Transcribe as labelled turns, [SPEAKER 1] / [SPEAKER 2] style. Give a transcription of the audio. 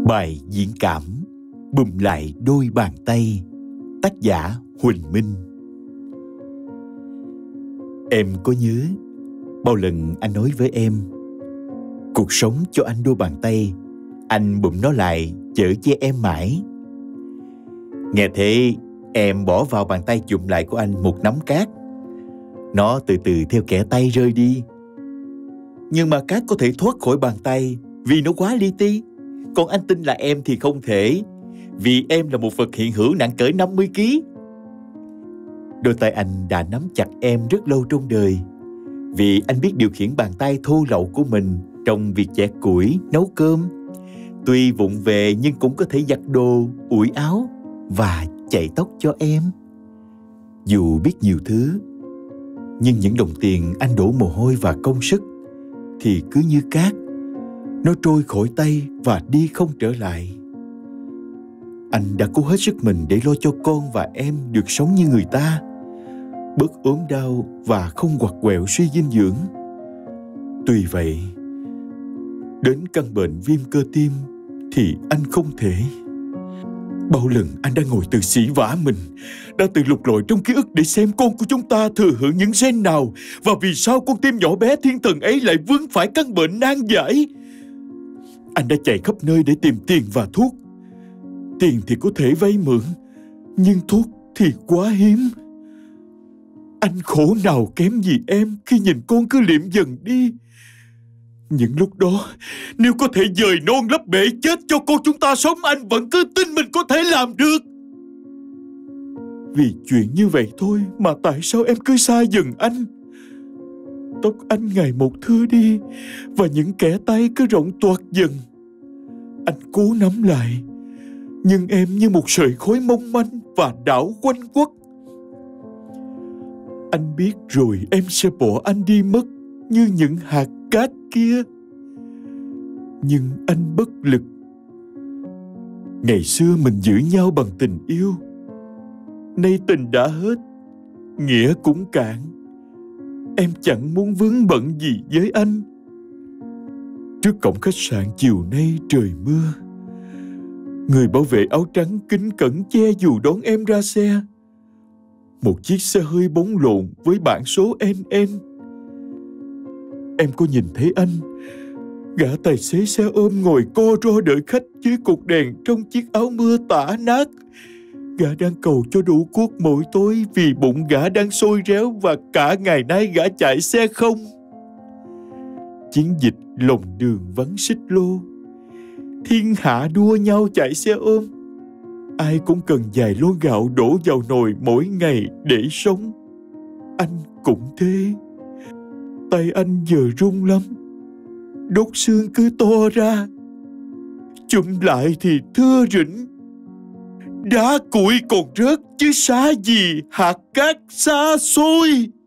[SPEAKER 1] Bài diễn cảm Bùm lại đôi bàn tay. Tác giả Huỳnh Minh. Em có nhớ bao lần anh nói với em, cuộc sống cho anh đôi bàn tay, anh bụm nó lại chở che em mãi. Nghe thế em bỏ vào bàn tay chụm lại của anh một nắm cát. Nó từ từ theo kẽ tay rơi đi. Nhưng mà cát có thể thoát khỏi bàn tay vì nó quá li ti. Còn anh tin là em thì không thể, vì em là một vật hiện hữu nặng cỡ 50 kg. Đôi tay anh đã nắm chặt em rất lâu trong đời, vì anh biết điều khiển bàn tay thô lậu của mình trong việc chẻ củi, nấu cơm. Tuy vụng về nhưng cũng có thể giặt đồ, ủi áo và chải tóc cho em. Dù biết nhiều thứ, nhưng những đồng tiền anh đổ mồ hôi và công sức thì cứ như cát, nó trôi khỏi tay và đi không trở lại. Anh đã cố hết sức mình để lo cho con và em được sống như người ta, bớt ốm đau và không quặt quẹo suy dinh dưỡng. Tuy vậy, đến căn bệnh viêm cơ tim thì anh không thể. Bao lần anh đã ngồi tự sỉ vả mình, đã tự lục lọi trong ký ức để xem con của chúng ta thừa hưởng những gen nào, và vì sao con tim nhỏ bé thiên thần ấy lại vướng phải căn bệnh nan giải. Anh đã chạy khắp nơi để tìm tiền và thuốc. Tiền thì có thể vay mượn, nhưng thuốc thì quá hiếm. Anh khổ nào kém gì em khi nhìn con cứ liệm dần đi. Những lúc đó, nếu có thể dời non lấp bể chết cho con chúng ta sống, anh vẫn cứ tin mình có thể làm được. Vì chuyện như vậy thôi mà tại sao em cứ xa dần anh? Tóc anh ngày một thưa đi, và những kẽ tay cứ rộng toạc dần. Anh cố nắm lại, nhưng em như một sợi khói mong manh và đảo quanh quất. Anh biết rồi em sẽ bỏ anh đi mất như những hạt cát kia. Nhưng anh bất lực. Ngày xưa mình giữ nhau bằng tình yêu, nay tình đã hết, nghĩa cũng cạn. Em chẳng muốn vướng bận gì với anh. Trước cổng khách sạn chiều nay trời mưa, người bảo vệ áo trắng kính cẩn che dù đón em ra xe. Một chiếc xe hơi bóng lộn với bảng số NN. Em có nhìn thấy anh, gã tài xế xe ôm ngồi co ro đợi khách dưới cột đèn trong chiếc áo mưa tả nát. Gã đang cầu cho đủ cuốc mỗi tối vì bụng gã đang sôi réo và cả ngày nay gã chạy xe không. Chiến dịch lòng đường vắng xích lô, thiên hạ đua nhau chạy xe ôm. Ai cũng cần vài lon gạo đổ vào nồi mỗi ngày để sống. Anh cũng thế. Tay anh giờ run lắm, đốt xương cứ to ra, chụm lại thì thưa rỉnh. Đá cuội còn rớt chứ xá gì hạt cát xa xôi.